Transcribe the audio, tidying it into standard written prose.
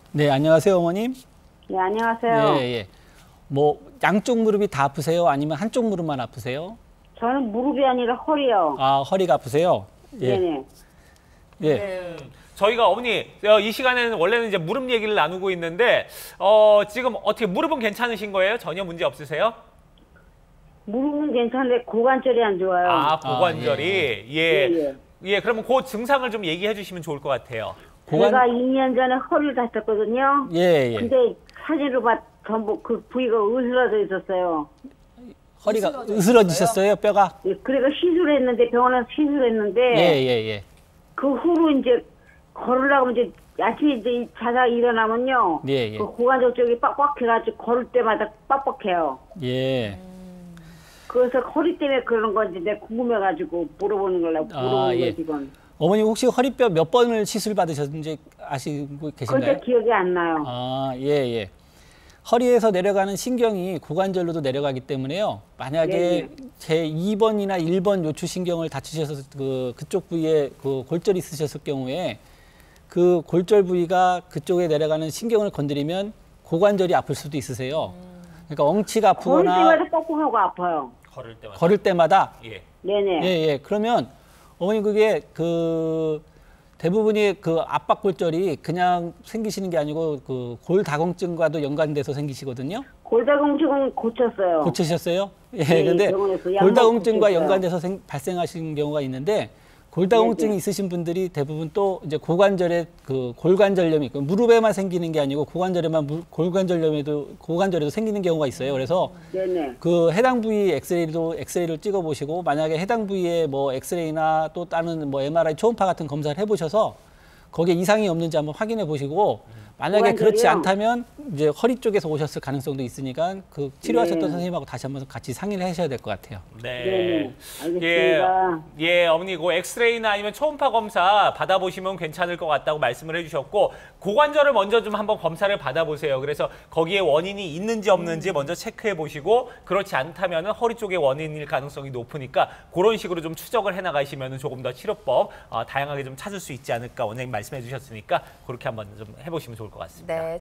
네, 안녕하세요, 어머님. 네, 안녕하세요. 예, 예. 뭐 양쪽 무릎이 다 아프세요? 아니면 한쪽 무릎만 아프세요? 저는 무릎이 아니라 허리요. 아, 허리가 아프세요? 예. 네네. 예. 저희가 어머니 이 시간에는 원래는 이제 무릎 얘기를 나누고 있는데 지금 어떻게 무릎은 괜찮으신 거예요? 전혀 문제 없으세요? 무릎은 괜찮은데 고관절이 안 좋아요. 아, 고관절이 예. 예, 그러면 그 증상을 좀 얘기해 주시면 좋을 것 같아요. 제가 2년 전에 허리를 다쳤거든요. 예, 예. 근데 사진으로 봤 전부 그 부위가 으스러져 있었어요. 허리가 으스러지셨어요, 뼈가? 예, 그래서 시술했는데 병원에서 시술했는데 예, 예, 예. 그 후로 이제 걸으려고 이제 아침에 이제 자다 일어나면요. 예, 예. 그 고관절 쪽이 빡빡해가지고 걸을 때마다 빡빡해요. 예. 그래서 허리 때문에 그러는 건지 내가 궁금해가지고 물어보는 거라고 예. 지금. 어머니 혹시 허리뼈 몇 번을 시술 받으셨는지 아시고 계신가요? 그런데 기억이 안 나요. 아, 예, 예. 허리에서 내려가는 신경이 고관절로도 내려가기 때문에요. 만약에 제 2번이나 1번 요추신경을 다치셔서 그쪽 부위에 그 골절이 있으셨을 경우에 그 골절 부위가 그쪽에 내려가는 신경을 건드리면 고관절이 아플 수도 있으세요. 그러니까 엉치가 아프거나 걸을 때마다 뻑뻑하고 아파요. 걸을 때마다. 예. 네네. 예, 예. 그러면 어머니 그게 대부분이 그 압박골절이 그냥 생기시는 게 아니고 그 골다공증과도 연관돼서 생기시거든요. 골다공증은 고쳤어요. 고치셨어요? 예. 네, 근데 병원에서 약 골다공증과 먹고 연관돼서 발생하시는 경우가 있는데 골다공증이 있으신 분들이 대부분 또 이제 고관절에 그 골관절염이 있고 무릎에만 생기는 게 아니고 고관절에도 생기는 경우가 있어요. 그래서 네네. 그 해당 부위 엑스레이를 찍어 보시고 만약에 해당 부위에 뭐 엑스레이나 또 다른 뭐 MRI 초음파 같은 검사를 해 보셔서 거기에 이상이 없는지 한번 확인해 보시고 만약에 그렇지 고관절이요? 않다면 이제 허리 쪽에서 오셨을 가능성도 있으니까 그 치료하셨던 선생님하고 다시 한번 같이 상의를 하셔야 될 것 같아요. 네네. 예, 알겠습니다. 예, 어머니 그 엑스레이나 아니면 초음파 검사 받아보시면 괜찮을 것 같다고 말씀을 해주셨고 고관절을 먼저 좀 한번 검사를 받아보세요. 그래서 거기에 원인이 있는지 없는지 먼저 체크해 보시고 그렇지 않다면 허리 쪽에 원인일 가능성이 높으니까 그런 식으로 좀 추적을 해나가시면 조금 더 치료법 다양하게 좀 찾을 수 있지 않을까 원장님 말씀해 주셨으니까 그렇게 한번 좀 해보시면 좋을 것 같습니다. 네.